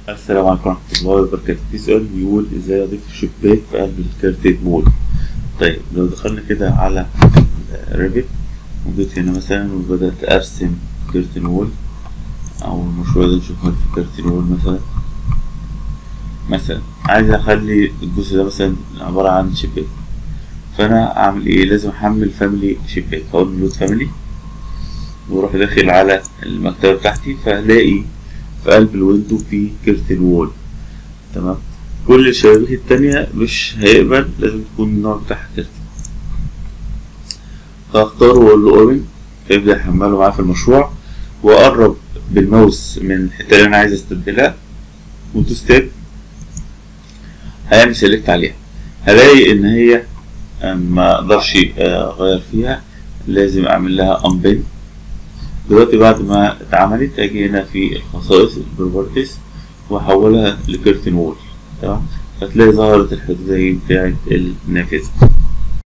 السلام عليكم ورحمة الله وبركاته. في سؤال بيقول ازاي اضيف شباك في قلب الكارتيد مول. طيب لو دخلنا كده على ريفت وجيت هنا مثلا وبدأت ارسم كيرتن وول او المشروع ده، نشوف في كيرتن وول مثلا عايز اخلي الجزء ده مثلا عبارة عن شباك، فانا اعمل ايه؟ لازم احمل فاميلي شباك. هقول لود فاميلي واروح داخل على المكتبة بتاعتي، فهلاقي في قلب الويندو في كيرتن وول. تمام. كل الشبابيك التانية مش هيقبل، لازم تكون النوع بتاعها كيرتن. فاختاره واقول له اوبن، يبدأ يحمله معاه في المشروع، واقرب بالماوس من الحتة اللي انا عايز استبدلها ودوس تاب، هيعمل سيلكت عليها. هلاقي ان هي ما اقدرش اغير فيها، لازم اعمل لها انبين. دلوقتي بعد ما اتعملت اجي هنا في الخصائص البروبرتيز واحولها لكيرتن وول. تمام. فتلاقي ظهرت الحدودية بتاعت النافذة.